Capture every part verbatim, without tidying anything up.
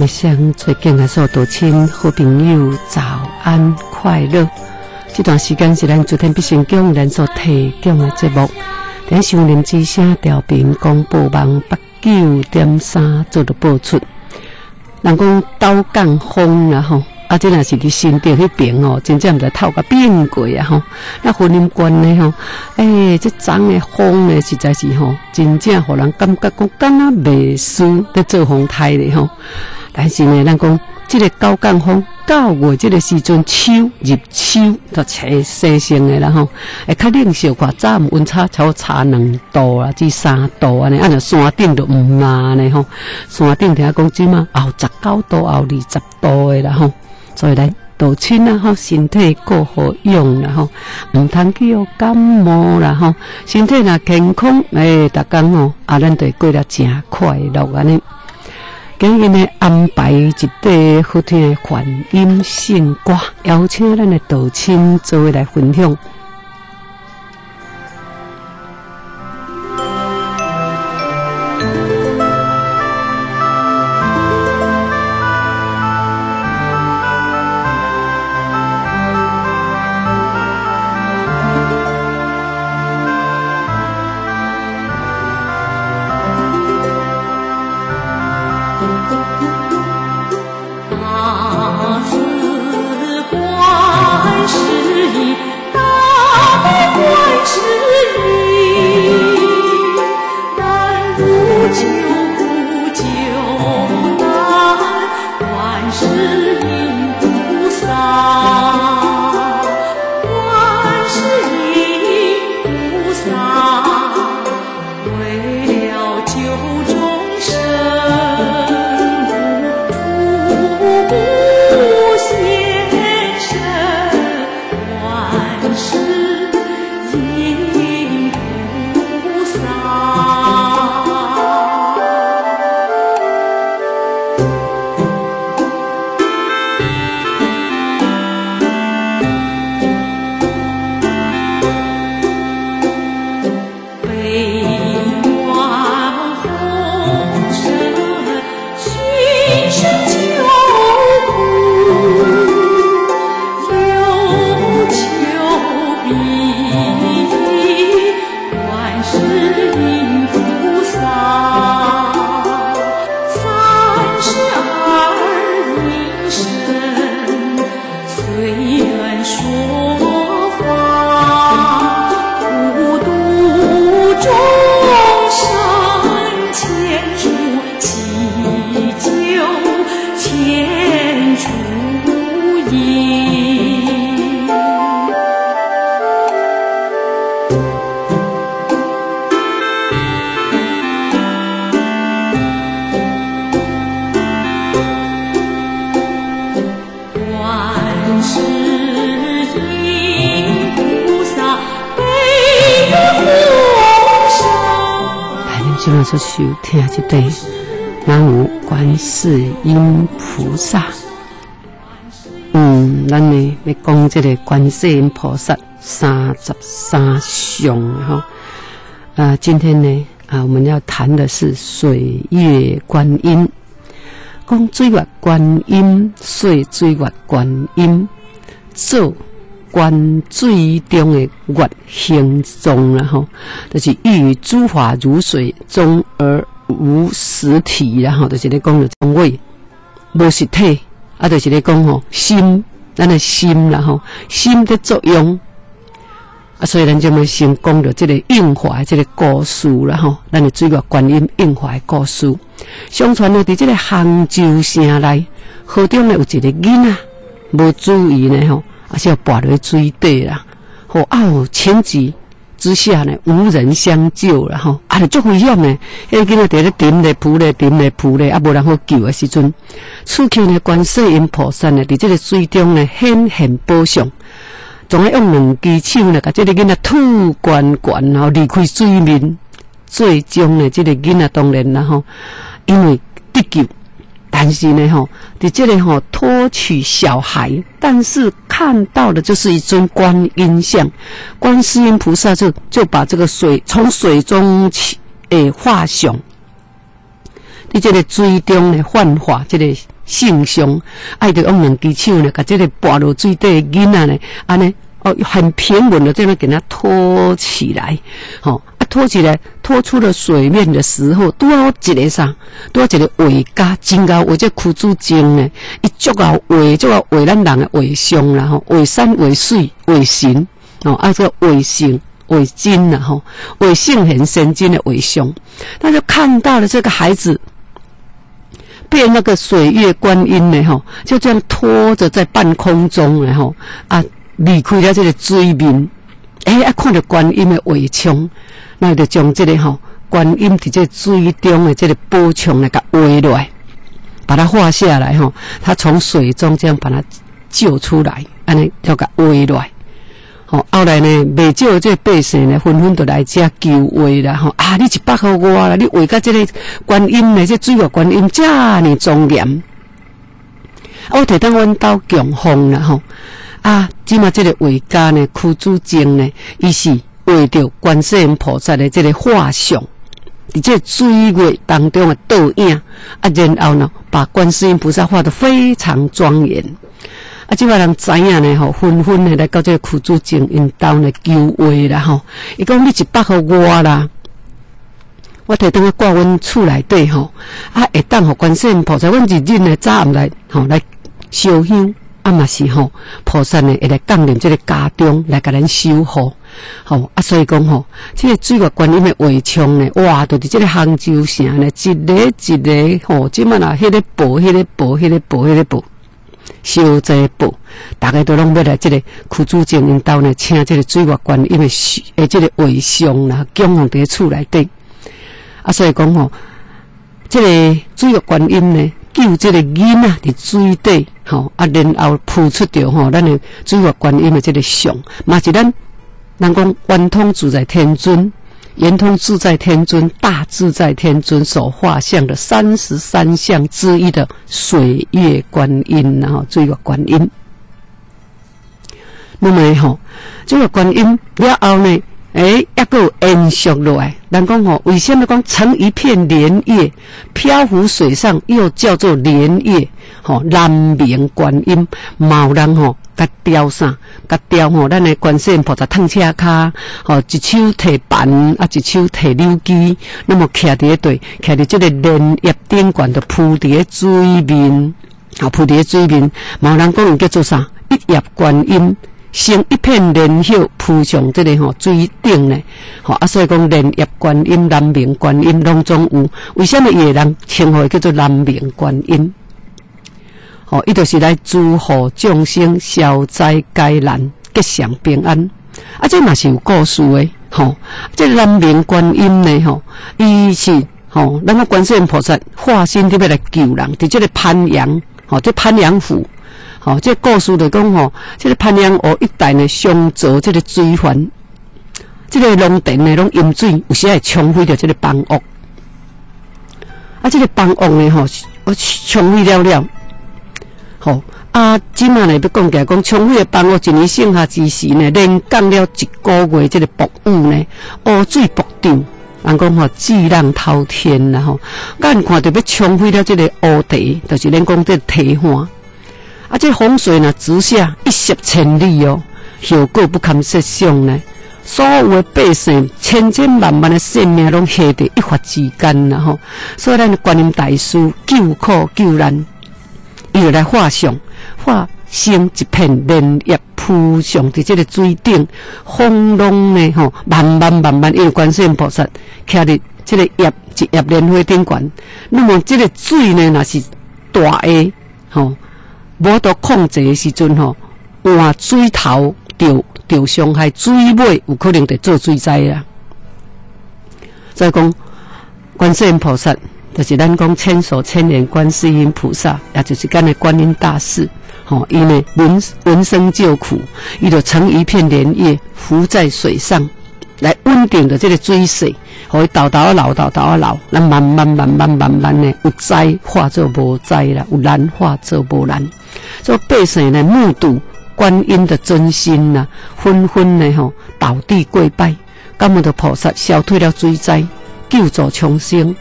每向最近的所有道亲好朋友早安快乐。这段时间是咱昨天必成功咱所提供的节目，在收音之声调频广播网八九点三做的播出。人讲刀杠风啦吼，啊，这若是伫新店迄边哦，真正毋知透甲变过啊吼。那云林县呢吼，诶、欸，这昨的风呢，实在是吼，真正互人感觉讲敢若袂输在做风台咧吼。但是呢，咱讲这个九降风九月这个时阵，秋入秋就切生成的啦吼，会较冷少寡，早晚温差超差两度啊至三度安尼，按照山顶就毋嘛呢吼，山顶听讲即嘛后十九度，后二十度的啦吼，所以咱道亲啊吼，身体够好用啦吼，毋通去有感冒啦吼，身体若健康，诶、欸，逐工吼啊，咱就过得真快乐安尼。今日呢安排一块好听的梵音圣歌，邀请咱的道亲做伙来分享。所收听这对南无观世音菩萨。嗯，咱呢要讲这个观世音菩萨三十三相哈。啊，今天呢啊，我们要谈的是水月观音。讲水月观音，水水月观音，做观水中的月形状啦吼，就是欲诸法如水中而无实体啦吼，就是咧讲着中位无实体，啊，就是咧讲吼心，咱的心啦吼，心的作用啊，所以咱就要先讲着这个应化的这个故事啦吼，咱的水月观音应化的故事。相传呢，伫这个杭州城内，河中呢有一个囡仔，无注意呢吼。啊，是要跋落水底啦，吼啊！有情急之下呢，无人相救啦，吼啊，就足危险呢。迄个囡仔伫咧沉咧、浮咧、沉咧、浮咧，啊，无人好救的时阵，此刻呢，观世音菩萨呢，伫这个水中呢，显现宝相，总要用两只手呢，甲这个囡仔吐悬悬，然后离开水面。最终呢，这个囡仔当然啦，吼，因为得救。但是呢，吼，在这里吼托取小孩，但是看到的就是一尊观音像，观世音菩萨就就把这个水从水中起诶化想，在这个水中呢幻化这个圣上，爱着用两只手呢，把这个跋落水底的囡仔呢，安尼哦，很平稳的这样给它拖起来，吼、哦、啊，拖起来，拖出了水面的时候，拄好一个啥，拄好一个画家，真高画这苦主精呢，伊足够画，足够画咱人的画像啦，吼，画山画水画神，哦，啊这个画性。为真了哈，为圣贤神经的为相，他就看到了这个孩子被那个水月观音呢哈，就这样拖着在半空中然后啊离开了这个水面，哎啊看到观音的围墙，那就将这个哈观音在这水中的这个波墙来给画落来，把它画下来哈，他从水中这样把它救出来，安尼就给画落来。吼，后来呢，未少这百姓呢，纷纷都来遮求画啦，吼啊！你一百互我啦，你画甲这个观音呢，这水月观音遮尔庄严，我摕当阮兜供奉啦，吼啊！即马这个画家呢，苦主精呢，伊是画着观世音菩萨的这个画像，伫这水月当中的倒影，啊，然后呢，把观世音菩萨画得非常庄严。啊，即摆人知影呢吼，纷纷的来到这个苦主精因兜呢求画啦吼。伊讲你一百互我啦，我摕当去挂阮厝内底吼，啊会当互观世音菩萨，阮日日呢早暗来吼来烧香，啊嘛是吼菩萨呢会来降临这个家中来甲咱守护，吼啊所以讲吼，这个水月观音的画像呢，哇，就伫这个杭州城呢，一个一个吼，即摆啦，迄个报，迄个报，迄个报，迄个报。烧这报，大家都拢要来这个苦主精因兜呢，请这个水月观音的诶，这个画像啦，供奉伫厝内底。啊，所以讲吼，这个水月观音呢，救这个囡仔伫水底，吼啊，然后铺出着吼，咱的水月观音的这个像，嘛是咱人讲圆通自在天尊。圆通自在天尊、大自在天尊所画像的三十三相之一的水月观音，然后水月观音。那么吼，这个观音了后呢，诶，还佫有延续落来。人讲吼，为什么讲成一片莲叶漂浮水上，又叫做莲叶？吼，南明观音，毛人吼。甲雕啥？甲雕吼，咱的观世音菩萨烫车骹，吼一手提板，啊一手提柳枝，那么徛伫对，徛伫这个莲叶顶悬，就铺伫水面，啊铺伫水面，毛人讲叫做啥？一叶观音，生一片莲叶铺上这个吼水顶呢，吼啊所以讲莲叶观音、南明观音拢总有。为什么伊会人称呼叫做南明观音？哦，伊就是来祝福众生消灾解难、吉祥平安。啊，这嘛是有故事的。吼、哦，这南明观音呢，吼，伊是吼，咱个观世音菩萨化身伫要来救人，伫这个潘阳，吼、哦，这潘阳府，吼、哦，这故事就讲吼，这个潘阳湖一带呢，上造这个水源，这个龙田呢，拢淹水，有时会冲毁着这个房屋。啊，这个房屋呢，吼，我冲毁了了。吼、哦、啊！即马呢要讲起来讲，冲毁的房屋一年剩下之时呢，连降了一个月，这个暴雨呢，乌水暴涨，人讲吼巨浪滔天啦吼。咱看到要冲毁了这个乌地，就是咱讲这堤岸。啊，这洪水呢直下一泻千里哦，后果不堪设想呢。所有的百姓千千万万的性命拢下伫一发之间啦吼。所以咱观音大师救苦救难。伊就来画像，画成一片莲叶铺上伫这个水顶，风浪呢吼，慢慢慢慢，因为观世音菩萨徛伫这个叶一叶莲花顶悬，那么这个水呢，若是大个吼，无得控制的时阵吼，换水头就就伤害，水尾有可能得做水灾啦。所以讲，观世音菩萨。就是咱讲千手千眼观世音菩萨，也就是干的观音大士，吼，伊呢闻闻声救苦，伊就成一片莲叶浮在水上，来稳定的这个水势，互伊倒倒啊流，倒倒啊流，咱慢慢慢慢慢慢呢，有灾化作无灾啦，有难化作无难，所以百姓呢目睹观音的真心呐、啊，纷纷呢吼倒地跪拜，感恩的菩萨消退了水灾，救助重生。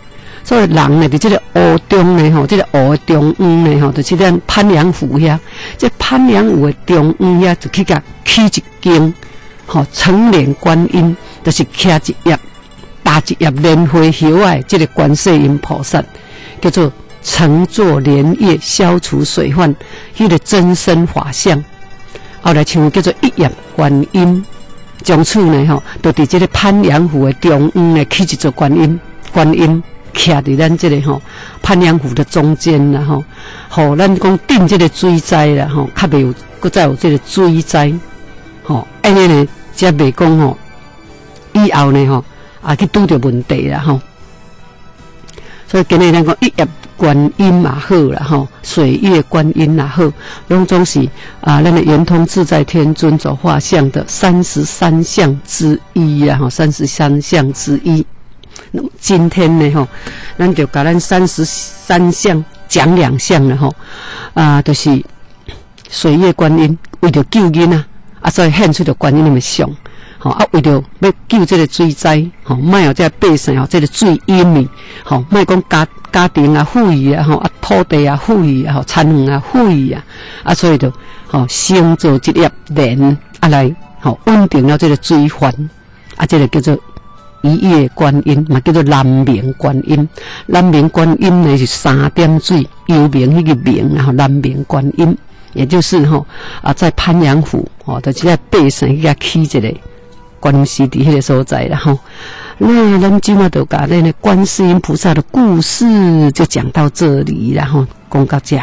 所以人呢，伫这个湖中呢，吼，这个湖的中央呢，吼，就是咱潘阳湖遐。这潘阳湖的中央遐，就去甲起一间，吼，成莲观音，就是徛一叶大一叶莲花叶的这个观世音菩萨，叫做乘坐莲叶消除水患，迄、那个真身法相。后来像叫做一叶观音。从此呢，吼，就伫这个潘阳湖的中央呢，起一座观音，观音徛伫咱这个吼潘阳湖的中间啦，吼，吼，咱讲定这个水灾啦，吼，较袂有，搁再有这个水灾，吼，安尼呢，才袂讲吼，以后呢，吼，啊去拄着问题啦，吼。所以今日咱讲一叶观音也好啦，吼，水月观音也好，拢总是啊，咱的圆通自在天尊所画像的三十三相之一啦，吼，三十三相之一。那么今天呢，吼，咱就把咱三十三相讲两项了，吼，啊，就是水月观音为着救囡仔，啊，所以显出着观音的像。吼啊，为着要救这个水灾，吼，莫有这个百姓吼，这个水淹去，吼，莫讲家家庭啊毁去啊，吼啊土地啊毁去啊，吼田园啊毁去啊，啊所以就吼先做一粒莲啊来，吼稳定了这个水源，啊这个叫做一叶观音，嘛叫做南明观音。南明观音呢是三点水，幽冥迄个冥，然后南明观音，也就是吼啊在潘阳湖，吼，就是在百姓遐起一个。观音寺伫迄个所在啦，吼。那咱今嘛就把那个观世音菩萨的故事就讲到这里，然后讲到这。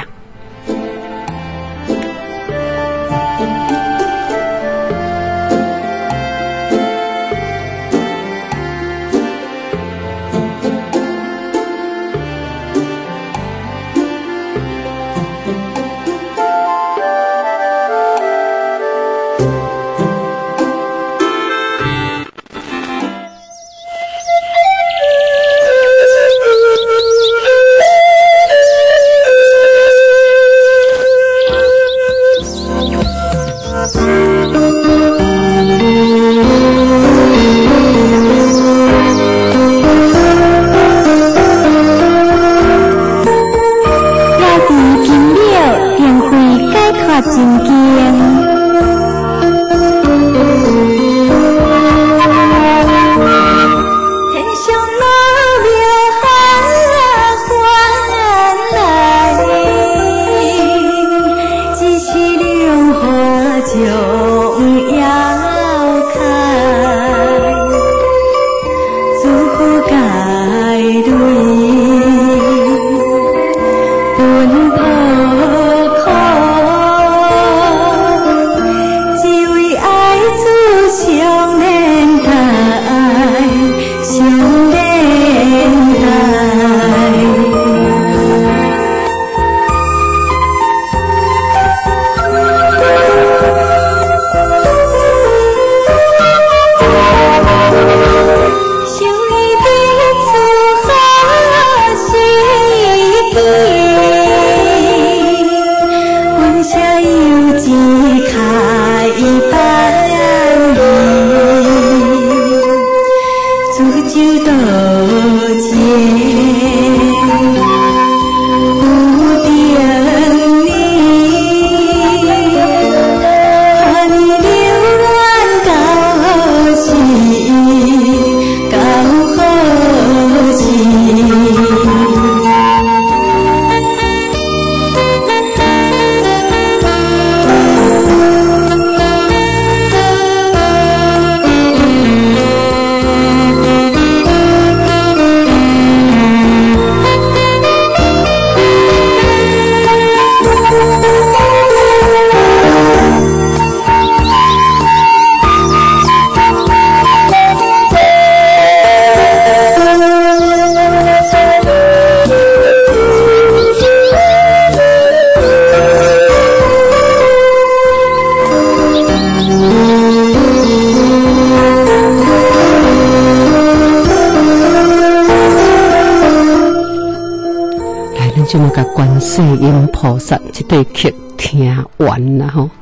就那个观世音菩萨这对曲听完了吼，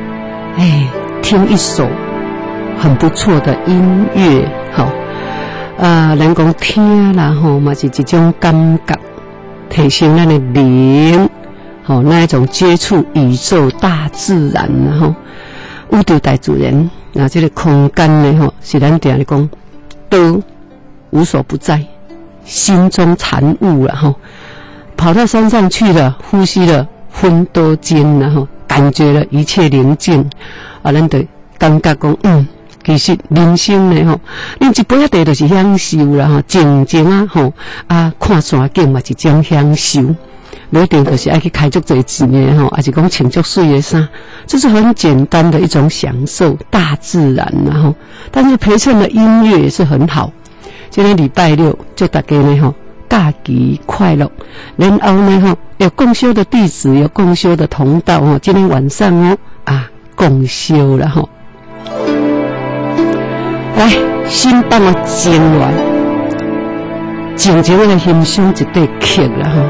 哎，听一首很不错的音乐，好， 呃，人讲听啦吼，嘛是一种感觉，提升咱的灵，吼，那一种接触宇宙大自然然后宇宙大自然啊，这个空间呢吼，是咱定咧讲都无所不在，心中禅悟了吼，跑到山上去了，呼吸了芬多精然后感觉了一切宁静，啊，咱就感觉讲嗯。其实人生呢吼，恁一杯茶就是享受啦吼，静静啊吼啊，看山景嘛是一种享受，不一定就是爱去开足侪钱的吼，还是讲穿足水的衫，这是很简单的一种享受大自然然后，但是陪衬的音乐也是很好。今天礼拜六，祝大家呢吼假期快乐，然后呢吼有共修的弟子，有共修的同道吼，今天晚上哦啊共修了吼。来，心放啊静下，静静的欣赏一块曲啦吼。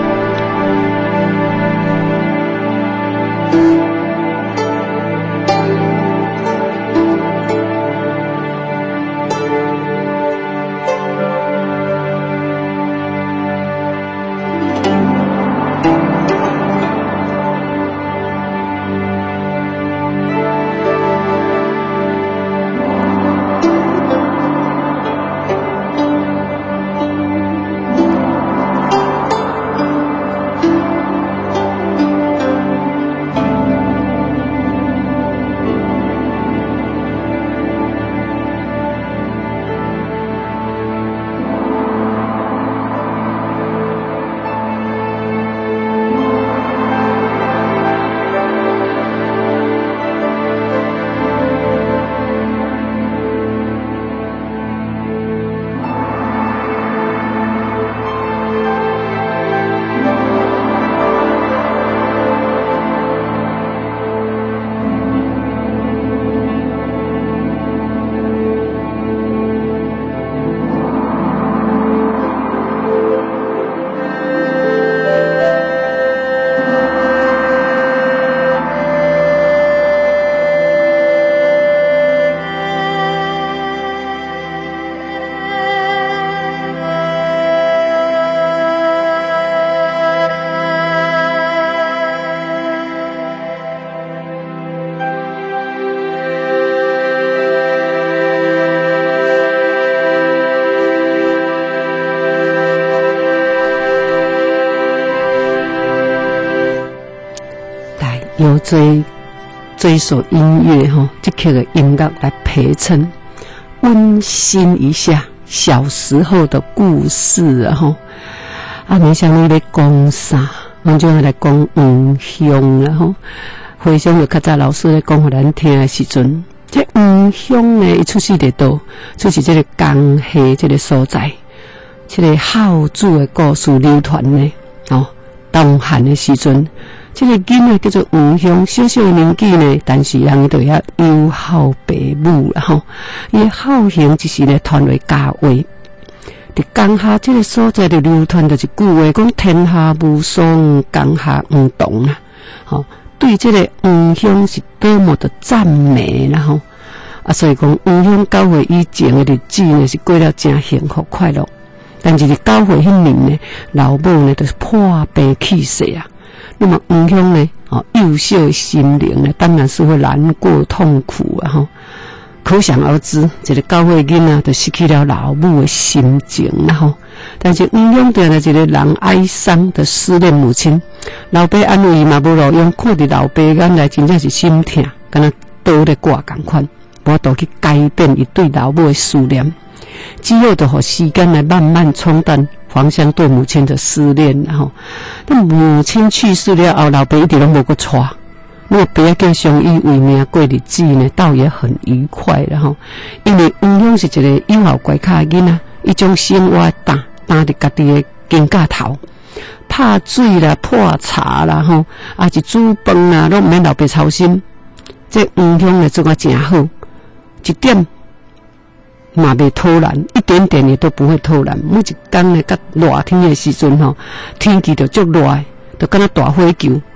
由这这一首音乐哈，这曲的音乐来陪衬，温馨一下小时候的故事啊哈。啊，没想你咧讲啥，我就来讲黄香啦吼。回想就较早老师咧讲互咱听的时阵，这黄香呢，伊出世伫倒，就是这个江西这个所在，这个孝子的故事流传呢，哦，东汉的时阵。这个囡仔叫做黄香，小小的年纪呢，但是人就遐优孝爸母啦吼。伊孝行就是咧传为家话。伫江夏这个所在就流传着一句话，讲天下无双，江夏黄洞啦。吼，对这个黄香是多么的赞美啦吼。啊，所以讲黄香九岁以前的日子呢，是过了真幸福快乐。但是伫九岁迄年呢，老母呢就是破病去世啊。那么黄香呢，哦，幼小的心灵呢，当然是会难过痛苦啊！哈，可想而知，这个九岁囡仔就失去了老母的心情然后，但是黄香对了一个人哀伤的思念母亲，老爸安慰伊嘛无路用，看伫老爸眼来真正是心痛，敢若倒咧挂共款，无度去改变伊对老母的思念，只有就互时间来慢慢冲淡。黄香对母亲的思念，然后，那母亲去世了后，老爸一直拢无个娶，那么爸跟相依为命过日子呢，倒也很愉快然后，因为黄香是一个幼好乖巧的囡仔，伊将生活担担伫家己的肩胛头，拍水啦、破茶啦吼，啊是煮饭啦，拢毋免老爸操心。这黄香呢做啊真好，一点。嘛袂偷懒，一点点也都不会偷懒。每一天呢，甲热天的时阵吼，天气就足热，就敢若大火球，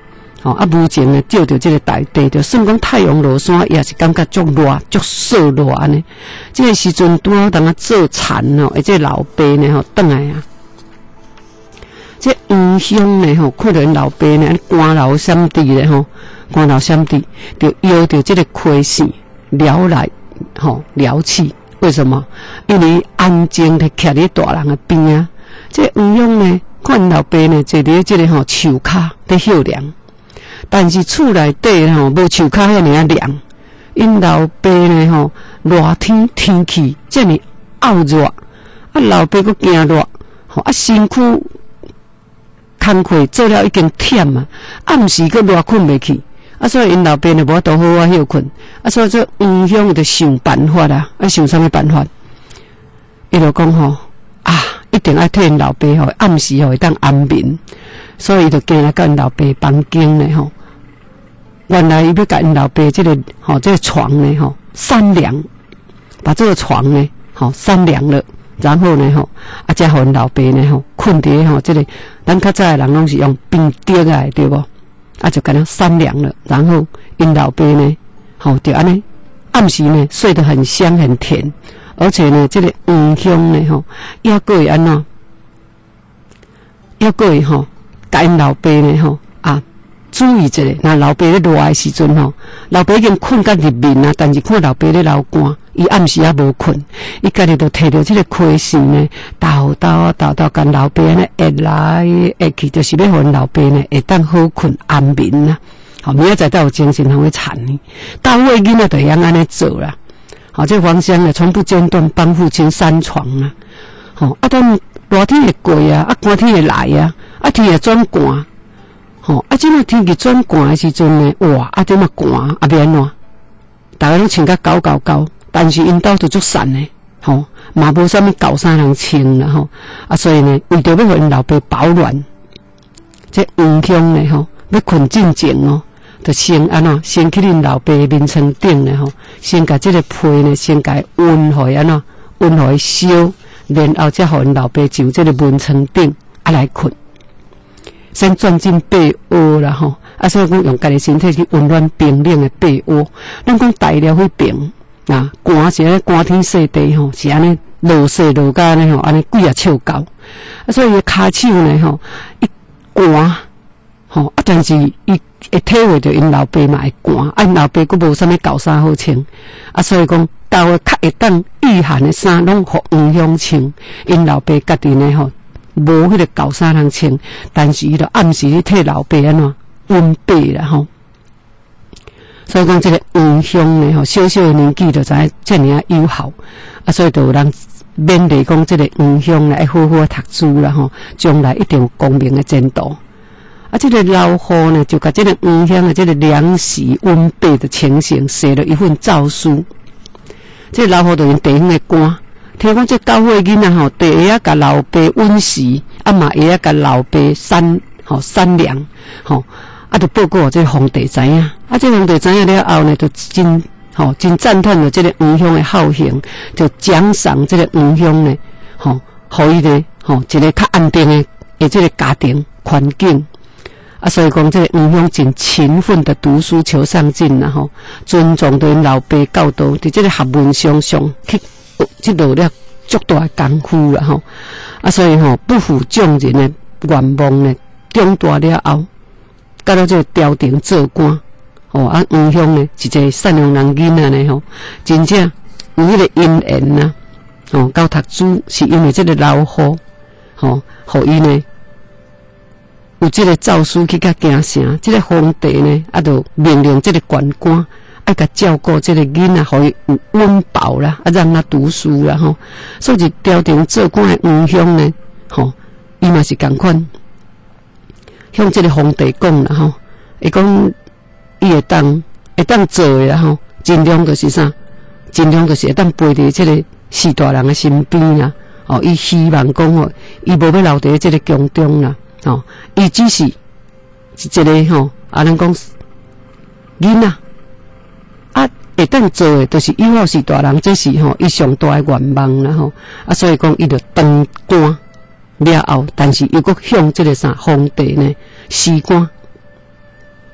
吼、哦、啊，无情诶，照着即个大地，就算讲太阳落山，也是感觉足热、足燥热安尼。即个时阵拄好当啊做田哦，而且老爸呢吼转来啊，即黄香呢吼，看到因老爸呢肝流闪地咧吼，肝流闪地，就摇着即个溪线撩来吼撩去。为什么？因为安静地徛伫大人诶边啊。即黄香呢，看因老爸呢坐伫即个吼树骹伫休凉，但是厝内底吼无树骹遐尔啊凉。因老爸呢吼热天天气遮尔拗热，啊老爸佫惊热，吼啊身躯工课做了已经忝啊，暗时佫热困袂去。啊，所以因老爸呢无法度好好休困，啊，所以这黄香就想办法啦，啊，想啥物办法？伊就讲吼啊，一定要替因老爸吼暗时吼会当安眠，所以伊就行来到因老爸房间呢吼。原来伊要甲因老爸这个吼这个床呢吼扇凉，把这个床呢吼扇凉了，然后呢吼啊，才互因老爸呢吼困伫吼这个，咱较早的人拢是用冰钉来对无？啊，就跟他扇凉了，然后因老爸呢，吼就安尼，暗时呢睡得很香很甜，而且呢，这个黄香呢，吼，也个会安怎，也个会吼，甲因老爸呢，吼啊，注意一下，那老爸咧热的时阵吼，老爸已经困到入眠啊，但是看老爸咧流汗，伊暗时也无困，伊家己就摕着这个溪线呢，倒倒啊倒倒，跟老爸呢下来下去，就是要互因老爸呢会当好困安眠啦。好，明仔载才有精神通去产呢。到位囡仔就会安尼做啦。好，这黄香呢从不间断帮父亲扇床啊。好，啊，等热天会过啊，啊寒天会来啊，啊天会转寒。吼、哦，啊，即马天气转寒的时阵呢，哇，啊，即马寒啊，要安怎？大家拢穿甲高高高，但是因兜都足散的，吼、哦，嘛无啥物厚衫通穿啦，吼，啊，所以呢，为着要互因老爸保暖，这黄香呢，吼，要困进前哦，就先安怎，先去恁老爸的面床顶呢，吼，先甲即个被呢，先甲温和安怎，温和烧，然后才互因老爸就即个面床顶啊来困。先钻进被窝啦吼，啊，所以讲用家己身体去温暖冰冷的被窝。咱讲大了迄边啊，寒是咧寒天洗地吼，是安尼落雪落甲安尼吼，安尼几啊尺高。啊，所以伊骹手呢吼，一寒吼，啊，但是伊会体会着因老爸嘛会寒，啊，因老爸佫无啥物厚衫好穿，啊，所以讲到较会当御寒的衫，拢互黄香穿。因老爸家己呢吼。无迄个厚衫通穿，但是伊就暗时去替老爸安怎温被啦吼。所以讲这个黄香呢吼，小小的年纪就知遮尔啊友好，啊，所以就有人勉励讲这个黄香来好好读书啦吼，将来一定有光明的前途。啊，这个老户呢就甲这个黄香的这个凉席温被的情形写了一份诏书。这个老户就用地方的官。听讲这教会囡仔吼，第一啊甲老爸温习，啊嘛会啊甲老爸扇吼扇凉，吼啊就报告这个皇帝知影，啊这皇帝知影了后呢，就真吼真赞叹了这个黄香的好行，就奖赏这个黄香呢，吼，互伊呢吼一个较安定的诶这个家庭环境。啊，所以讲这个黄香真勤奋的读书求上进啦吼，尊重对老爸教导，伫这个学问上上去。即落了足大的功夫啦吼，啊，所以吼不负众人的愿望呢，长大了后，到了这个朝廷做官，哦啊，黄香呢，一个善良人囡仔呢吼，真正有迄个因缘呐，哦，到读书是因为这个老户，吼，互伊呢有这个诏书去甲行成，这个皇帝呢，啊，就命令这个官官。爱甲照顾这个囡仔，互伊有温饱啦，啊，让他读书啦吼。所以朝廷做官的黄香呢，吼，伊嘛是共款，向这个皇帝讲啦吼，伊讲伊会当会当做的啦吼，尽量就是啥，尽量就是会当陪伫这个四大人的身边啦。哦，伊希望讲吼，伊无要留伫这个宫中啦，哦，伊只是一个吼，啊，咱讲囡仔。啊，会当做诶，就是以后是大人，这是吼伊上大诶愿望啦吼。啊，所以讲伊就当官了后，但是又搁向这个啥皇帝呢施官。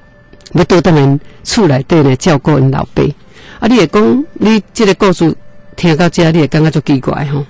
要倒转来厝内底呢照顾因老爸。啊，你会讲，你这个故事听到这，你会感觉足奇怪吼？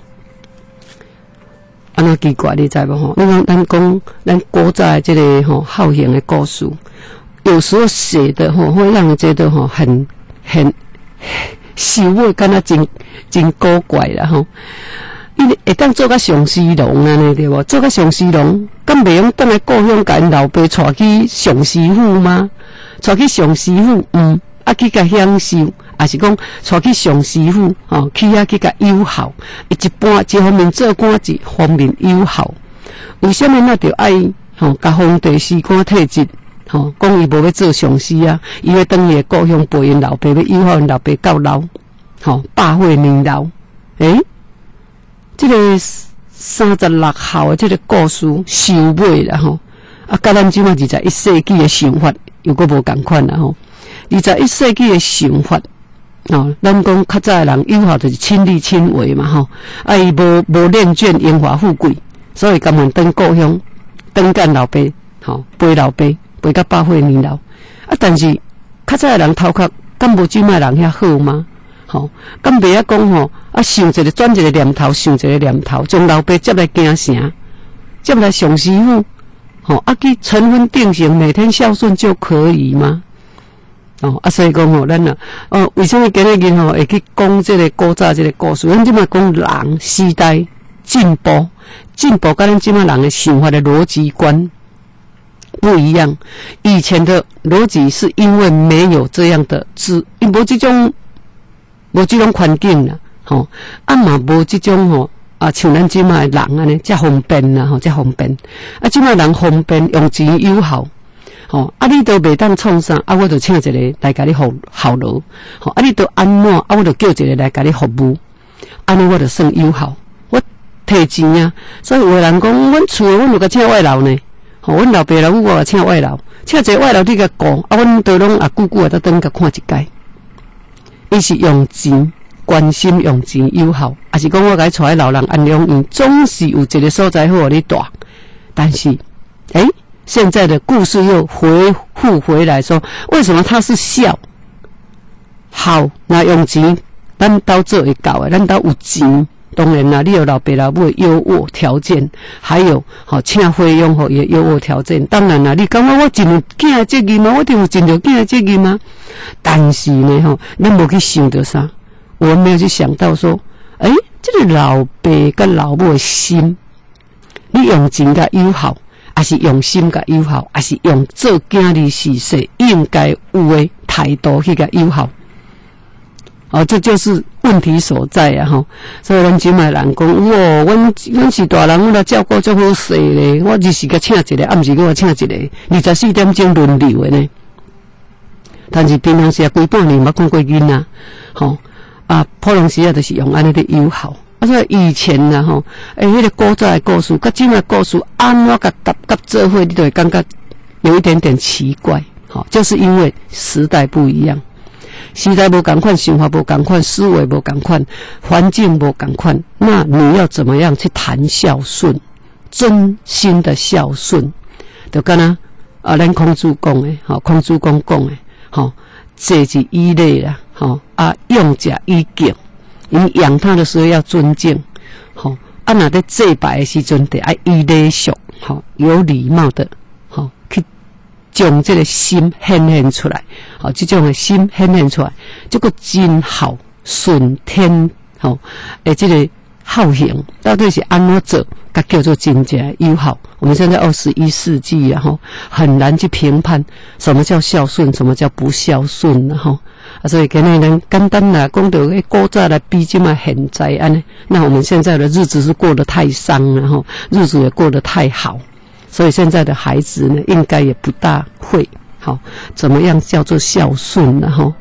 安怎奇怪？你知无吼？你讲咱讲咱古早这个吼好行的故事，有时候写的吼会让人觉得吼很很羞味，感觉真真古怪啦吼。伊会当做甲上司龙安尼对无？做甲上司龙，敢袂用倒来故乡甲因老爸带去上师傅吗？带去上师傅，嗯，啊去甲享受。也是讲，带去上师傅哦，去遐去甲有效，伊一般一方面做官，一方面有效。为什么那着爱吼？甲皇帝司官退职吼，讲伊无要做上司啊，伊要等伊的故乡陪因老爸，要有效因老爸到老，吼，百岁年老。诶、欸，这个三十六孝的这个故事收尾啦吼，啊，甲咱即马二十一世纪的想法又阁无共款啦吼，二十一世纪的想法。哦，咱讲较早的人有效就是亲力亲为嘛吼，啊伊无无恋眷荣华富贵，所以甘愿等故乡，等干老爸，吼陪老爸陪到百岁年老。啊，但是较早的人头壳敢无即卖人遐好吗？吼，敢袂晓讲吼，啊想一个转一个念头，想一个念头，将老爸接来京城，接来上师傅，吼啊去尘婚定型，每天孝顺就可以吗？哦，啊，所以讲吼，咱啊，哦，为什么今日日吼会去讲这个古早这个故事？咱即马讲人时代进步，进步跟咱即马人的想法的逻辑观不一样。以前的逻辑是因为没有这样的资，无这种无这种环境啦，吼，啊嘛无这种吼啊，像咱即马的人安尼，遮方便啦，吼，遮方便。啊，即马人方便用钱有效。吼、哦，啊，你都袂当创啥，啊，我就请一个来甲你服效劳，吼、哦，啊，你都安怎，啊，我就叫一个来甲你服务，安尼我就算有效，我摕钱啊，所以有人讲，阮厝诶，阮就甲请外劳呢，吼、哦，阮老爸老母我甲请外劳，请一个外劳你甲顾，啊，阮都拢啊久久啊，才等甲看一届，伊是用钱关心用钱有效，还是讲我甲伊带老人安养院，总是有一个所在好互你住，但是，诶、欸。现在的故事又回复回来说，为什么他是孝？好，那用钱，咱兜做会到的，咱兜有钱，当然啦，你有老爸老母的优渥条件，还有好、哦、请费用吼也优渥条件。当然啦，你感觉我尽有囝的责任吗？我一定有尽着囝的责任吗？但是呢，吼，咱无去想到啥，我们没有去想到说，诶、欸，这个老爸跟老母的心，你用钱甲友好。还是用心甲友好，还是用做囝儿事事应该有的态度去甲友好。哦，这就是问题所在啊！吼，所以咱即卖人讲，哇，阮阮是大人，阮来照顾足好势咧。我日时甲请一个，暗时我请一个，二十四点钟轮流的呢。但是平常时啊，规半年捌看过囡仔，吼啊，普通时啊，就是用安尼的友好。啊，所以以前呐，吼，诶，迄个古早的故事，甲今的故事，安怎甲搭甲做伙，你就会感觉有一点点奇怪，吼，就是因为时代不一样，时代无共款，想法无共款，思维无共款，环境无共款，那你要怎么样去谈孝顺？真心的孝顺，就敢若啊，咱孔子讲诶，吼，孔子公讲诶，吼，戒之以礼啦，吼，啊，用者以敬。你养他的时候要尊敬，吼、哦，啊，那在祭拜的时阵得爱以礼俗，吼、哦，有礼貌的，吼、哦，去将这个心显现出来，吼、哦，这种的心显现出来，这个真好顺天，吼、哦，诶，这个好行到底是安怎做，甲叫做真正友好。我们现在二十一世纪啊，吼，很难去评判什么叫孝顺，什么叫不孝顺了，吼。啊，所以今日人简单啦，讲到迄古早来比即嘛现在安尼，那我们现在的日子是过得太伤了吼，日子也过得太好，所以现在的孩子呢，应该也不大会好怎么样叫做孝顺了吼。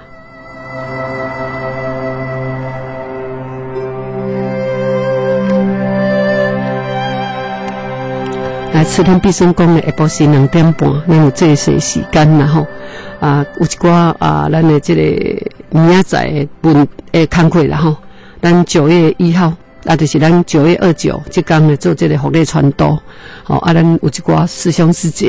来，此天必胜宫的下晡时两点半，咱有这些时间啦吼。啊，有一寡啊，咱的这个明仔载文诶工课啦吼，咱九月一号，啊，就是咱九月二九这天呢做这个福利传导，吼、哦，啊，咱有一寡师兄师姐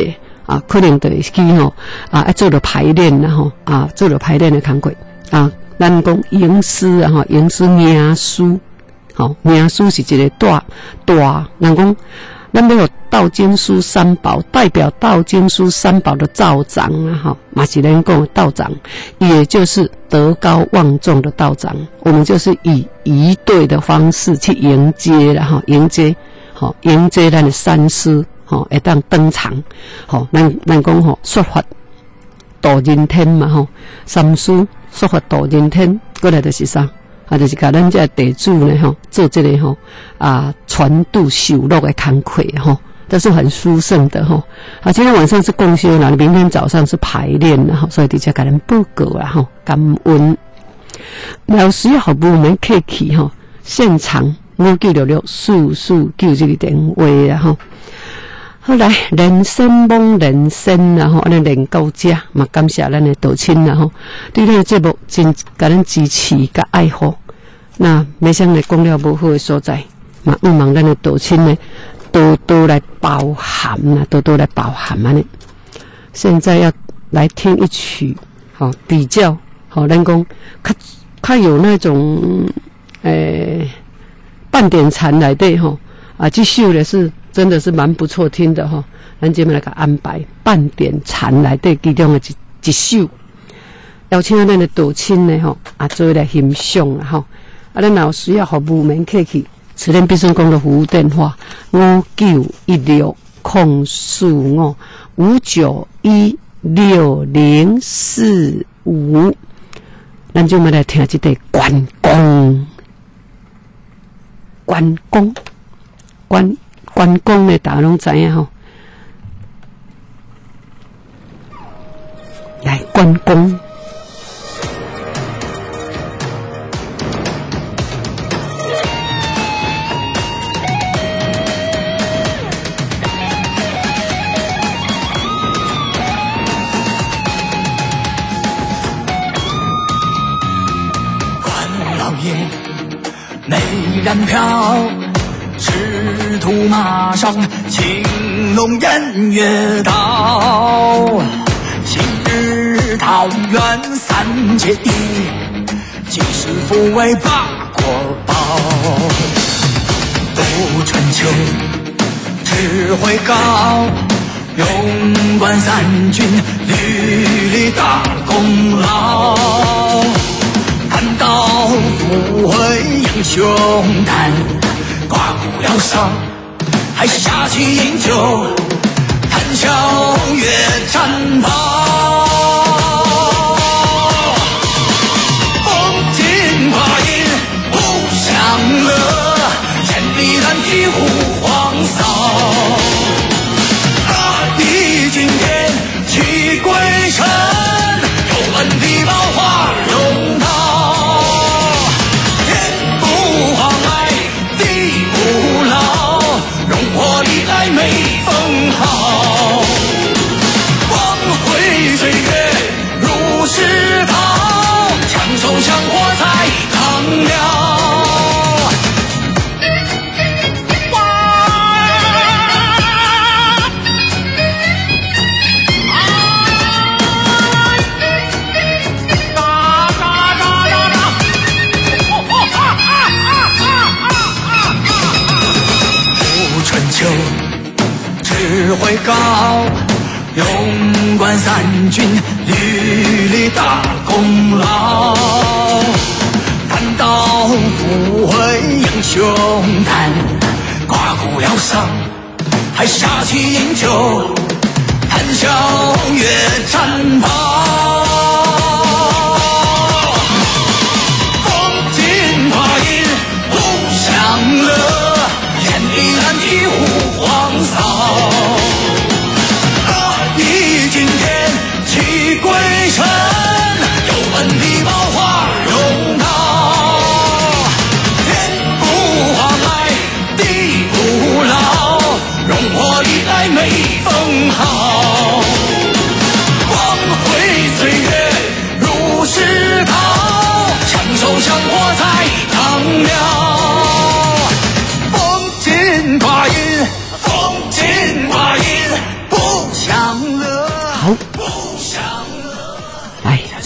啊，可能就是去吼啊，爱做了排练然后啊，做了排练的工作啊，咱讲吟诗啊，吼吟诗念书，吼念书是一个大大，人讲咱要有道经书三宝，代表道经书三宝的道长啊，哈，马其人讲道长，也就是德高望重的道长。我们就是以仪队的方式去迎接了哈，迎接，好迎接咱的三师，好会当登场，好，咱咱讲吼说法度人天嘛，吼三师说法度人天，过来就是啥？啊，就是甲咱这地主呢，吼，做这个吼啊传度修乐的工课吼，这是很殊胜的吼。啊，今天晚上是共修啦，明天早上是排练啦，吼，所以直接甲咱报告啦，吼，感恩。老师也好不我们客气吼，现场五九六六四四九这个电话啦，吼。后来人生梦人生然后安尼练到这嘛，感谢咱的道亲啦吼，对咱的节目真甲咱支持甲爱护。那没想来讲了无好的所在，嘛希望咱的道亲呢多多来包涵呐，多多来包涵安尼。现在要来听一曲，好、哦、比较好，咱讲较较有那种诶、欸、半点禅来对吼啊，这首的是。真的是蛮不错听的哈，咱这边来个安排半点禅来对其中的一一首，邀请咱的道亲呢吼啊做来欣赏啦吼，啊咱老师要服务门客气，慈仁必胜宫的服务电话五九一六空四五五九一六零四五，咱就来听这个关公，关公，关。关公的大家拢知影吼，来关公。 关老爷美髯飘。赤兔马上，青龙偃月刀。昔日桃园三结义，今世复为八国宝。渡春秋，智慧高，勇冠三军，屡立大功劳。谈到复会英雄胆。刮骨疗伤，还下棋饮酒，谈笑月战袍。风金挂印不享乐，千里蓝皮护皇扫。大地惊天气鬼神，有恩必报花荣涛。美风好，光辉岁月如石涛，枪手像火柴烫了。渡春秋。智慧高，勇冠三军，屡立大功劳。谈到复会英雄胆，刮骨疗伤，还下棋饮酒，谈笑月战袍。风金华印不享乐，千里蓝皮护皇扫。今天气鬼神，有恩必报花荣涛。天不荒来地不老，荣华历来美风好。光辉岁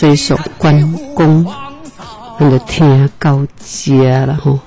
这首关公，咱就听到这了吼。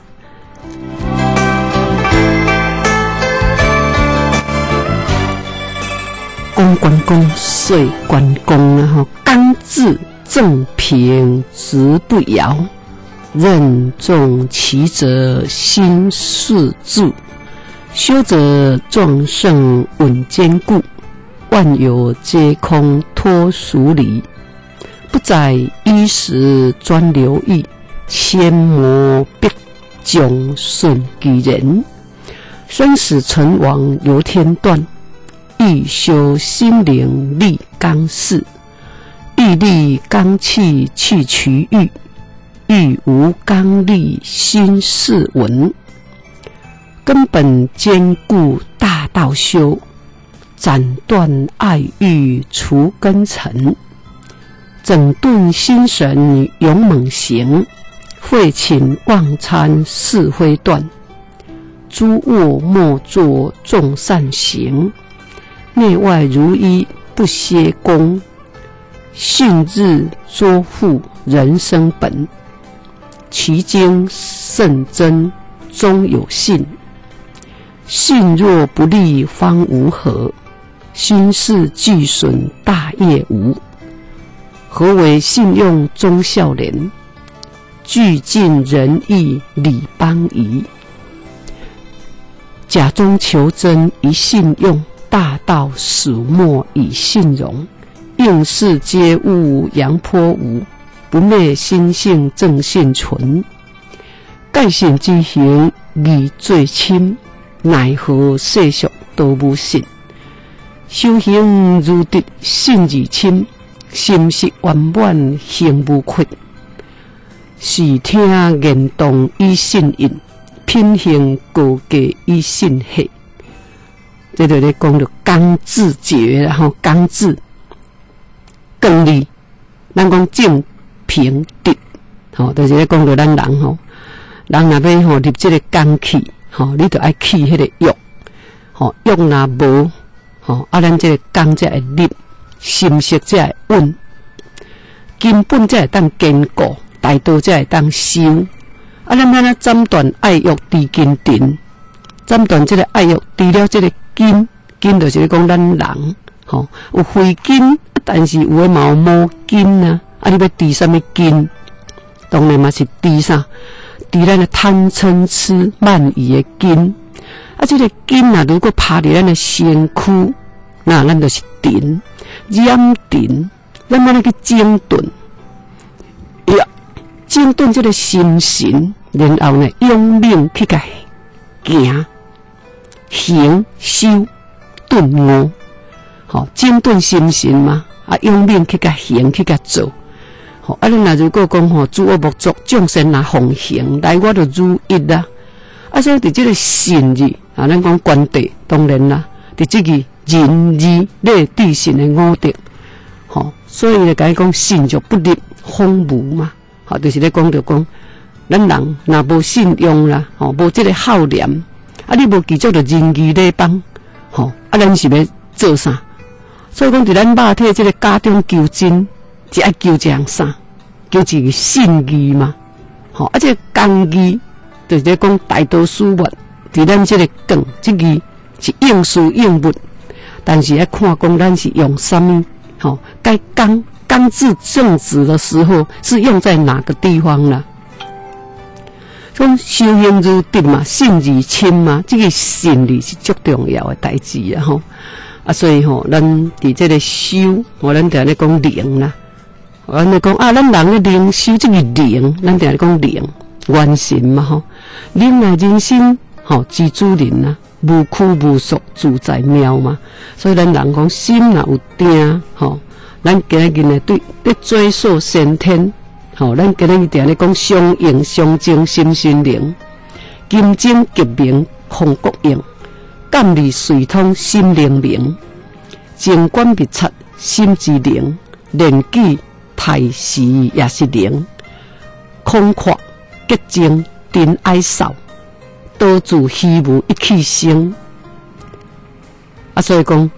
讲关公，说关公啊吼，刚志正平直不摇，任重其责心似柱，修则壮盛稳坚固，万有皆空脱俗离。不在衣食专留意，千磨必迥损己人。生死存亡由天断，欲修心灵立刚事。欲立刚气去渠欲，欲无刚力心似文。根本坚固大道修，斩断爱欲除根尘。整顿心神勇猛行，废寝忘餐是非断。诸恶莫作众善行，内外如一不歇功。信日作父人生本，其经甚真终有信。信若不立方无和，心事俱损大业无。何为信用忠孝廉？俱尽仁义礼邦仪。假中求真一信用，大道始末以信容。应世皆物扬颇无，不灭心性正信存。盖信之行义最亲，奈何世俗都不信。修行如得信而亲，心识圆满行无缺。视听言动以信应，品行高价以信合。这就咧讲到刚志节，然后刚志。更利，咱讲正平直，吼，就是咧讲到咱人吼，人若要吼入这个刚气，吼，你着爱起迄个欲，吼，欲若无，吼，啊，咱这个刚才会立，心识才会稳，根本才会当坚固，大道才会当修。啊，咱安尼斩断爱欲伫根尘，斩断这个爱欲，除了这个根，根就是咧讲咱人，吼，有慧根。但是有诶嘛有无根啊，啊你要治什么根？当然嘛是治啥？治咱诶贪嗔痴慢疑诶根。啊，这个根啊，如果趴伫咱诶身躯，那咱就是定，染定，咱要去整顿，呀，整顿这个心神，然后呢，用命去甲行、行、修、顿悟，好，整顿心神嘛。啊，用命去甲行，去甲做，吼！啊，恁若如果讲吼，诸恶莫作，众生若奉行，来我就如一啦。啊，所以伫这个信字啊，咱讲观地，当然啦，伫这个仁义礼智信的五德，吼！所以咧甲伊讲信就不立荒芜嘛，吼，就是咧讲着讲，咱人若无信用啦，吼，无这个孝念，啊，你无记住着仁义礼邦，吼，啊，咱是要做啥？所以讲，伫咱肉体这个家中求真，是爱求一样啥？求一个信义嘛。吼，啊，这个公义就是咧讲大道事物，伫咱这个讲，这个是应事应物，但是要看讲咱是用什么？吼，该刚刚字正直的时候，是用在哪个地方呢？讲修行如定嘛，信而亲嘛，这个信理是最重要的代志啊！吼。啊，所以吼，咱伫这个修，我咱定咧讲灵啦。咱咧讲啊，咱人咧灵修这个灵，咱定咧讲灵，元神嘛吼。灵啊，人心吼，知主人啊，无拘无束，自在妙嘛。所以咱人讲心若有定吼，咱今日呢对对追溯先天，吼，咱今日定咧讲相应相精心心灵，金睛极明红国应。感理随通心灵明，情观密察心之灵，练举太时也是灵，空阔洁净真爱少，多自虚无一气生。啊，所以讲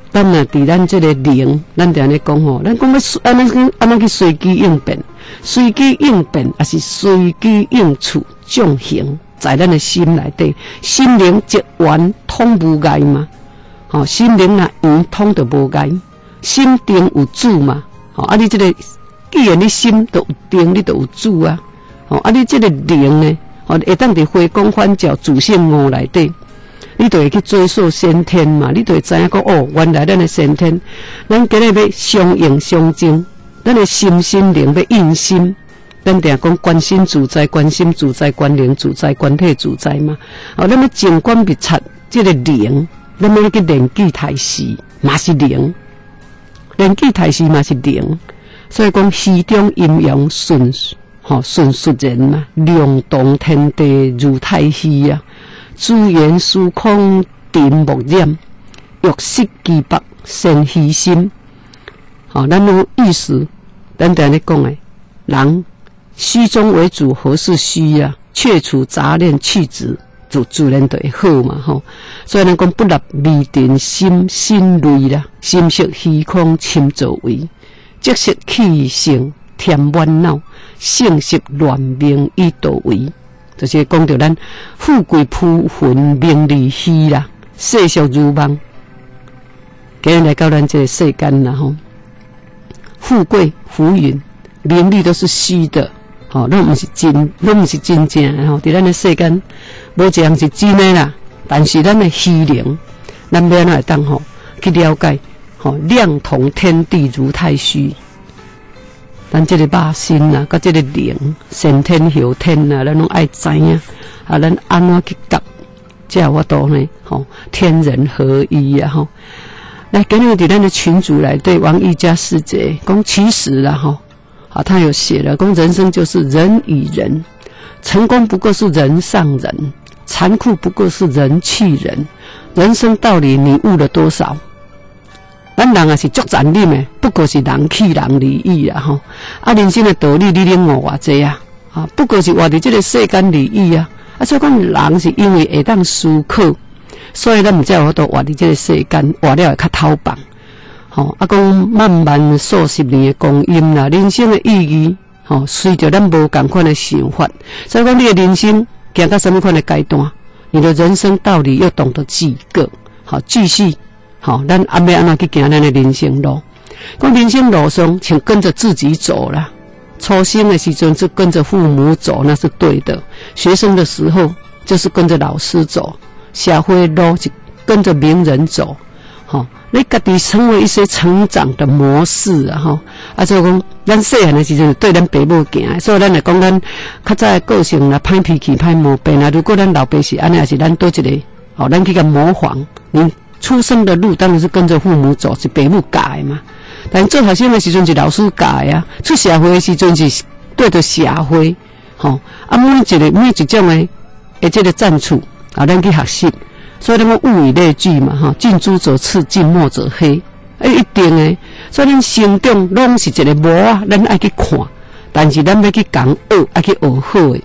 咱若伫咱这个灵，咱定咧讲吼，咱讲要安怎安怎去随机应变，随机应变也是随机应处，将行在咱的心内底，心灵一圆通无碍嘛。吼、哦，心灵若圆通就无碍，心定有主嘛。吼、哦，啊，你这个既然你心都有定，你都有主啊。吼、哦，啊，你这个灵呢，吼、哦，会当伫回光返照自性悟内底。你就会去追溯先天嘛，你就会知影讲哦，原来咱的先天，咱今日要相应相争，咱的心心灵要印心，咱定讲观心自在，观心自在，观灵自在，观体自在嘛。哦，咱要静观密察这个灵，咱要去练气太息，嘛是灵，练气太息嘛是灵。所以讲虚中阴阳顺，吼顺顺人嘛，量动天地如太虚啊。资源虚空定木染，玉石基白生虚心。好、哦，咱有意思，咱等下咧讲诶，人虚中为主，何事虚啊？去除杂念，去执，就自然就会好嘛吼。所以咱讲不立未定心，心累啦，心识虚空侵作为，即识气性添烦恼，性识乱命以道为。就是讲到咱富贵浮云名利虚啦，世俗如梦。今日来到咱这个世间啦吼，富贵浮云名利都是虚的，吼、哦，拢毋是真，拢毋是真正的吼。伫咱的世间，无一样是真的啦。但是咱的虚灵，咱要安怎会当吼去了解，吼、哦，量同天地如太虚。咱这个肉身啊，甲这个灵，先天后天啊，咱拢爱知影啊，咱安怎去夹，才有法度呢？吼，天人合一啊！吼，来，今日伫咱的群组来对王一家师姐讲，其实啦，吼，啊，他有写了，讲人生就是人与人，成功不过是人上人，残酷不过是人气人，人生道理你悟了多少？咱人也是足残忍的，不过是人气人利益啦吼。啊，人生的道理你领悟偌济啊？啊，不过是活伫这个世间利益啊。啊，所以讲人是因为会当思考，所以咱毋才有法度活伫这个世间，活了会较透放。吼、哦，啊，讲漫漫数十年的光阴啦，人生的意义，吼、哦，随着咱无共款的想法，所以讲你的人生行到什么款的阶段，你的人生道理又懂得几个？好，继续。好，咱阿要安怎去行咱的人生路？讲人生路上，请跟着自己走啦。初生的时阵是跟着父母走，那是对的；学生的时候就是跟着老师走；社会路是跟着名人走。好、哦，你家己成为一些成长的模式啊！吼，啊，所以讲，咱细汉的时阵对咱爸母行，所以咱来讲，咱较早的个性啦，歹脾气、歹毛病啊。如果咱老爸是安尼，也是咱多一个，哦，咱去甲模仿你。出生的路当然是跟着父母走，是父母教的嘛。但做学生的时阵是老师教的啊，出社会的时阵是对着社会，吼、哦、啊每一个每一种的诶这个赞处啊，咱去学习。所以咱讲物以类聚嘛，哈，近朱者赤，近墨者黑，诶，一定诶。所以咱成长拢是一个模啊，咱爱去看，但是咱要去讲学，爱去学好诶。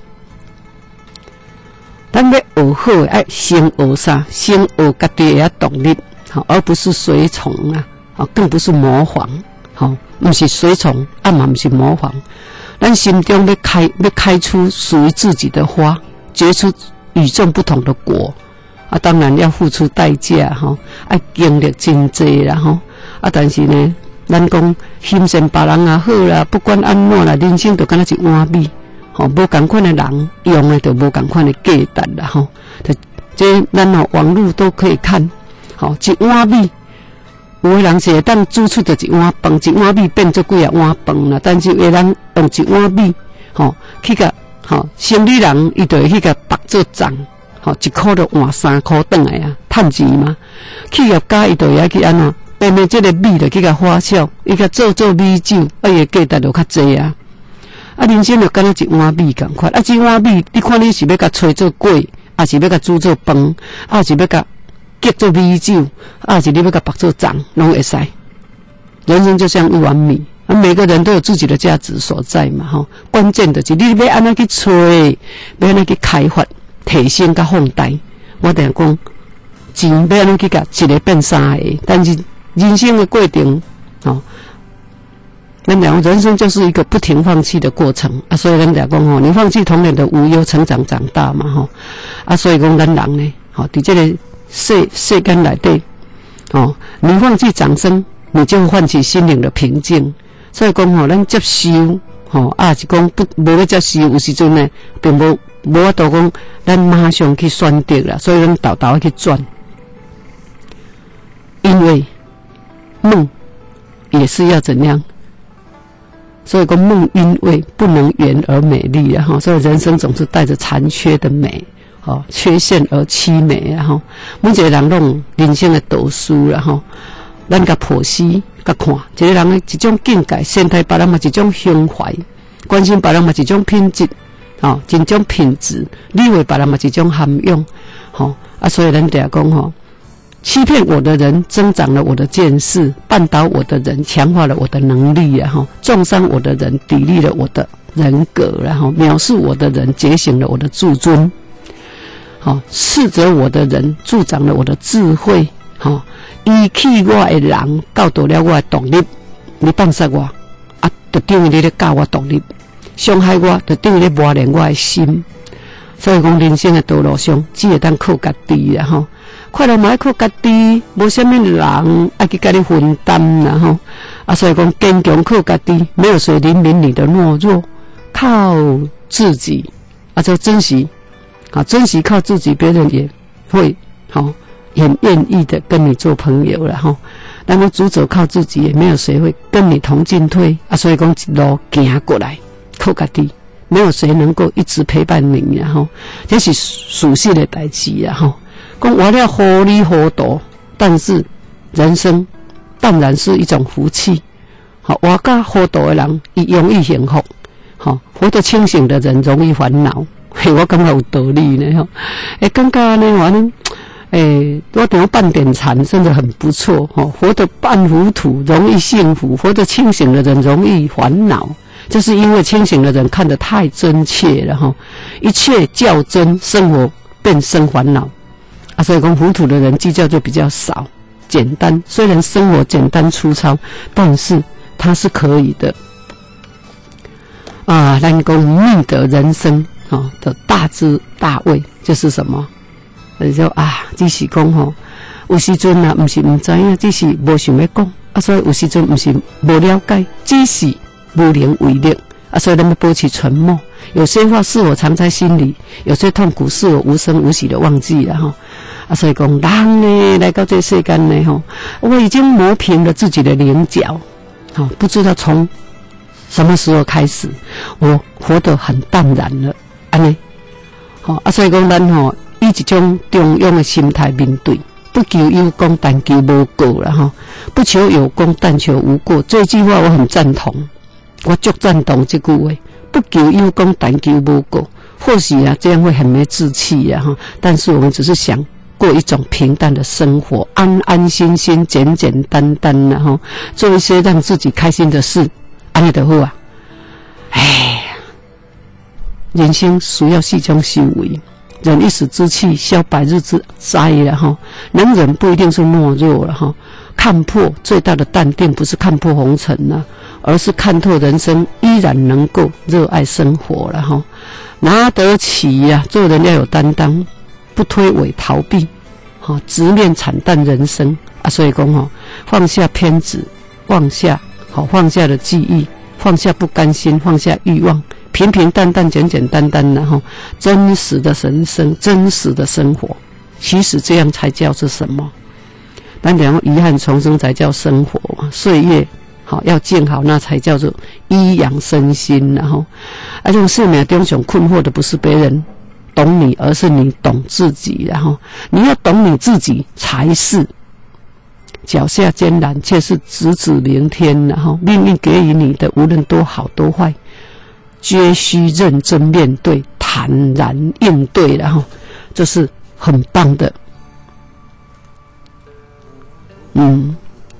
咱要学好诶，爱先学啥？先学家己会晓独立，好，而不是随从啊，好，更不是模仿，好，不是随从，啊嘛不是模仿。咱心中要开，要开出属于自己的花，结出与众不同的果。啊，当然要付出代价，哈，爱经历真济啦，哈。啊，但是呢，咱讲欣赏别人也好啦，不管安怎啦，人生就敢若一碗米。吼，无共款的人用的就无共款的价值啦，吼。这咱吼网络都可以看，吼一碗米，有的人是会当煮出着一碗饭，一碗米变做几啊碗饭啦。但是有的人用一碗米，吼去甲吼生理人伊就会去甲绑做账，吼一箍就换三箍转来啊，趁钱嘛。企业家伊就会去安怎，变变这个米就去甲发酵，伊甲做做米酒，啊伊个价值就较济啊。啊，人生就敢若一碗米共款，啊，一碗米，你看你是要甲吹做粿，还是要甲煮做饭，还是要甲结做米酒，还是你要甲绑做账，拢会使。人生就像一碗米，啊，每个人都有自己的价值所在嘛，吼。关键的是你要安怎去吹，要安怎去开发、提升甲放大。我等下讲，钱要安怎去甲一个变三个，但是人生的过程，哦，咱讲人生就是一个不停放弃的过程啊，所以咱讲讲吼，你放弃童年的无忧，成长长大嘛吼，啊，所以讲咱人呢，吼，伫这个世世间内底，哦，你放弃掌声，你就唤起心灵的平静。所以讲吼，咱接受，吼，啊是讲不无要接受，有时阵呢，并无无法度讲，咱马上去选择啦，所以咱豆豆去转，因为梦也是要怎样？所以讲梦因为不能圆而美丽啊，哈，所以人生总是带着残缺的美，哦，缺陷而凄美啊，哈，每一个人拢人生的导师啦，哈，咱甲剖析、甲看，一个人的一种境界，身体别人嘛一种胸怀，关心别人嘛一种品质，哦，一种品质，理会别人嘛一种涵养，吼，啊，所以咱就讲吼。欺骗我的人增长了我的见识，绊倒我的人强化了我的能力，然后重伤我的人砥砺了我的人格，然后藐视我的人觉醒了我的自尊，好，斥责我的人助长了我的智慧，好，遗弃我的人教导了我的独立，你放杀我啊，就等于你咧教我独立，伤害我就等于咧磨练我的心。所以讲人生的道路上，只会当靠家己啦吼。快乐嘛要靠家己，无啥物人爱去甲你分担啦吼。啊，所以讲坚强靠家己，没有谁怜悯你的懦弱，靠自己啊，就珍惜啊，珍惜靠自己，别人也会好，很愿意的跟你做朋友了吼。然后主走靠自己，也没有谁会跟你同进退啊。所以讲一路行过来，靠家己，没有谁能够一直陪伴你然后，这是属世的代志啊吼。讲活了糊里糊涂，但是人生当然是一种福气。好，活甲糊涂的人，伊容易幸福；好，活得清醒的人容易烦恼。嘿，我感觉有道理呢吼。诶，感觉呢，反正诶，我等于半点禅，真的很不错吼。活得半糊涂容易幸福，活得清醒的人容易烦恼。就是因为清醒的人看得太真切了哈，一切较真，生活变生烦恼。啊，所以讲糊涂的人计较就比较少，简单。虽然生活简单粗糙，但是它是可以的。啊，咱讲觅得人生啊、哦、的大智大慧，就是什么？就啊，只是讲吼，有时阵啊，不是唔知影，只是无想要讲啊，所以有时阵不是无了解，只是无能为力啊，所以咱们保持沉默。有些话是我藏在心里，有些痛苦是我无声无息的忘记了哈。啊，所以讲人呢，来到这世间呢，吼，我已经磨平了自己的棱角，好，不知道从什么时候开始，我活得很淡然了，安尼，好啊，所以讲咱吼，以一种中庸的心态面对，不求有功，但求无过了哈，不求有功，但求无过。这句话我很赞同，我足赞同这句话，不求有功，但求无过。或许啊，这样会很没志气呀哈，但是我们只是想过一种平淡的生活，安安心心、简简单单然后做一些让自己开心的事，安尼就好啊。哎，人生需要四种修为，忍一时之气，消百日之灾了哈。能忍不一定是懦弱了哈，看破最大的淡定不是看破红尘呐、啊，而是看透人生，依然能够热爱生活了哈。拿得起呀、啊，做人要有担当。不推诿逃避，好、哦、直面惨淡人生啊！所以讲哦，放下偏执，放下好、哦、放下的记忆，放下不甘心，放下欲望，平平淡淡、简简单单的哈、哦，真实的人生，真实的生活，其实这样才叫做什么？咱讲遗憾重生才叫生活嘛，岁月好、哦、要静好，那才叫做医养身心，然后，而且生命中上困惑的不是别人懂你，而是你懂自己，然后你要懂你自己才是脚下艰难，却是直指明天，然后命运给予你的无论多好多坏，皆需认真面对，坦然应对，然后这是很棒的。嗯，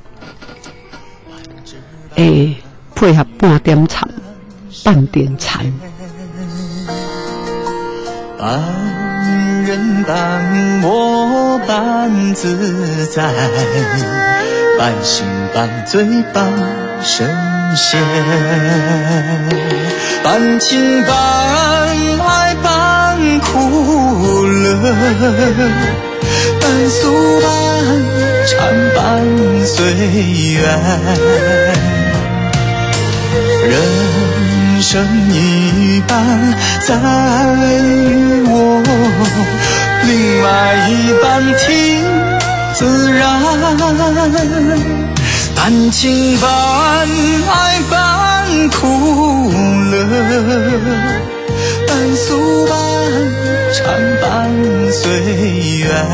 诶，配合半点禅，半点禅。 安人当我般自在， 半醒半醉半神仙，半情半爱半苦乐，半诉半缠半随缘。人生一半在于我，另外一半听自然。半情半爱半苦乐，半诉半缠半随缘。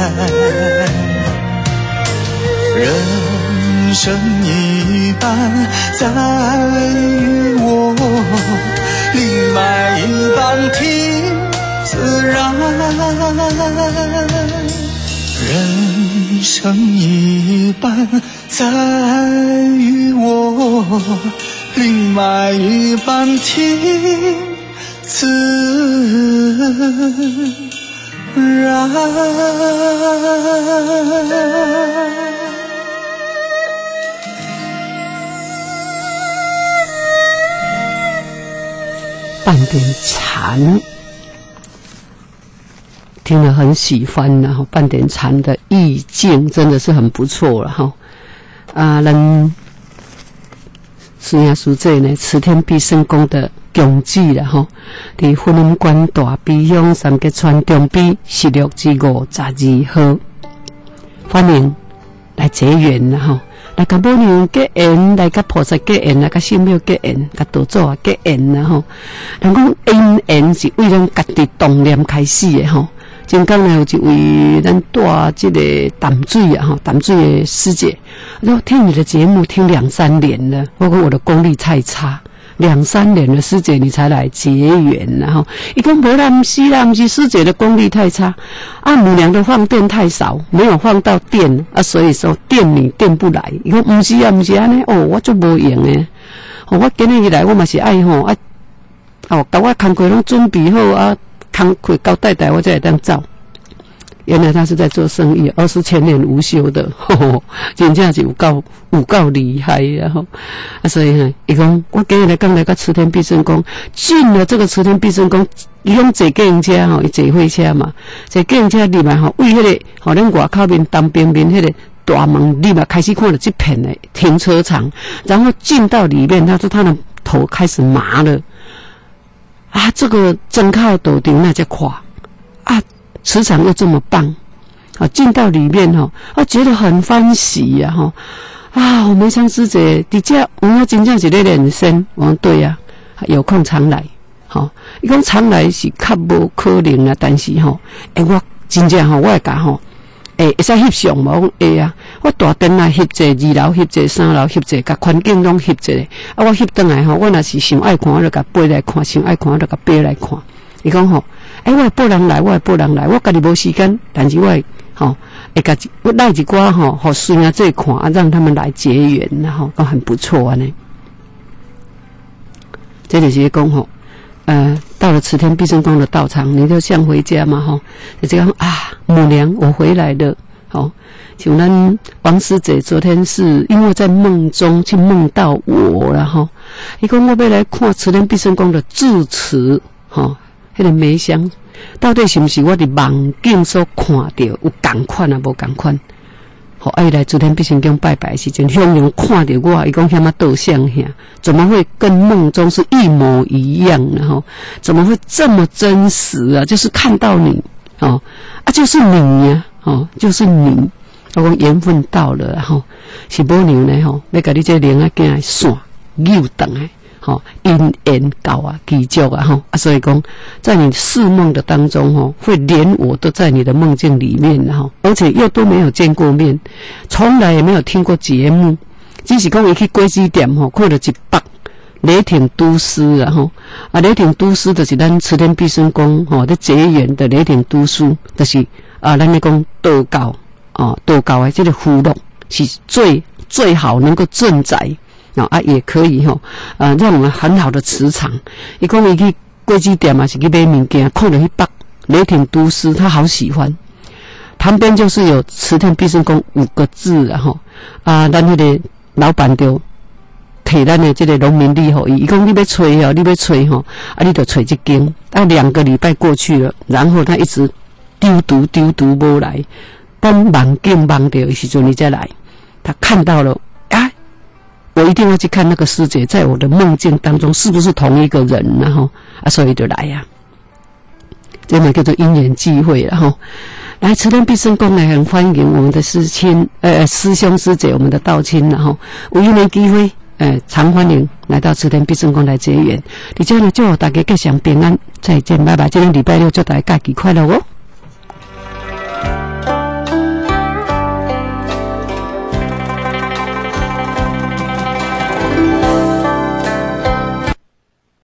人生一半在于我，另外一半听自然。人生一半在于我，另外一半听自然。 半点禅，听了很喜欢，然后半点禅的意境真的是很不错了哈。啊，咱师兄师姐呢，慈天必胜宫的宫址了哈，伫婚姻关大悲乡三吉川中比十六至五十二号，欢迎来结缘了哈。来甲母娘结缘，来甲菩萨结缘，来甲圣庙结缘，甲道祖啊结缘啦吼。人讲因缘是为咱家己动念开始的吼。前刚呢有一位咱带这个淡水啊吼，淡水的师姐，说听你的节目听两三年了，我讲我的功力太差。两三年的师姐你才来结缘，然后一共无啦，不是啦，不是师姐的功力太差，啊母娘的放电太少，没有放到电啊，所以说电你电不来。伊讲不是啊，不是安尼哦，我就无用诶。哦，我今日来我嘛是爱吼啊，哦，甲我工课拢准备好啊，工课交代代我才会当走。原来他是在做生意，而是千年无休的，呵呵，真正是有够有够厉害，然后啊，所以呢，伊讲我今日来刚来个慈天必胜宫，进了这个慈天必胜宫，伊用坐计程车吼，伊坐火车嘛，坐计程车入来吼，为迄、那个吼咱外口面东边面迄个大门入来开始看到这片的停车场，然后进到里面，他说他的头开始麻了，啊，这个真靠斗顶那才垮啊。磁场又这么棒，啊，进到里面哈，啊，觉得很欢喜呀哈，啊，我梅香师姐，你这我真正是咧练身，我说对呀、啊，有空常来，吼，伊讲常来是较无可能啦，但是吼，诶，我真正吼，我会甲吼，诶，会使翕相无？我讲会啊，我大灯来翕者二楼，翕者三楼，翕者甲环境拢翕者，啊，我翕倒来吼，我若是想爱看，我就甲背来看；想爱看，我就甲背来看。伊讲吼。哎，我会拨人来，我会拨人来，我家己无时间，但是我会吼，会家己我带一寡吼，互孙啊这看啊，让他们来结缘，然后都很不错啊呢。这就是讲吼，呃，到了慈天必胜宫的道场，你就像回家嘛吼，就这样啊，母娘，我回来了，吼。像咱王师姐昨天是因为在梦中去梦到我了吼，伊讲我要来看慈天必胜宫的住持，吼。迄个梅香到底是毋是我伫梦境所看到有同款啊？无同款？好，爱来昨天必胜宫拜拜的时阵，向阳看到我，伊讲遐么倒像遐，怎么会跟梦中是一模一样呢？吼，怎么会这么真实啊？就是看到你哦，啊，就是你呀、啊，哦，就是你。我讲缘分到了，吼，是母娘呢，吼，要甲你这灵仔囝线扭断来。吼，因缘到啊，祈祝啊，吼啊，所以讲，在你释梦的当中，吼，会连我都在你的梦境里面，吼，而且又都没有见过面，从来也没有听过节目，只是讲伊去果子店，吼，看到一包雷霆都市啊，吼啊，雷霆都市就是咱慈天必胜宫，吼，咧结缘的雷霆都市，就是啊，咱咧讲道教，哦，道教的这个符箓是最最好能够镇宅。哦啊，也可以吼、哦，呃，让我们很好的磁场。伊讲伊去果子店嘛，是去买物件，看到迄包雷霆都市，他好喜欢。 旁边就是有慈天必胜宫五个字然后啊，咱迄个老板就摕咱的这个农民历吼，伊讲你要找哦，你要找吼，啊，你就找这间。啊，两个礼拜过去了，然后他一直丢毒丢毒无来，等忙见忙到的时阵你再来，他看到了，啊，我一定要去看那个师姐，在我的梦境当中是不是同一个人，然后啊，所以就来呀、啊，这么叫做因缘际会了哈。来慈天必胜宫呢，很欢迎我们的师亲呃师兄师姐，我们的道亲然后有一年机会。呃，常欢迎来到慈天必胜宫来结缘。你这样呢，祝大家吉祥平安，再见，拜拜。今天礼拜六，祝大家假期快乐哦。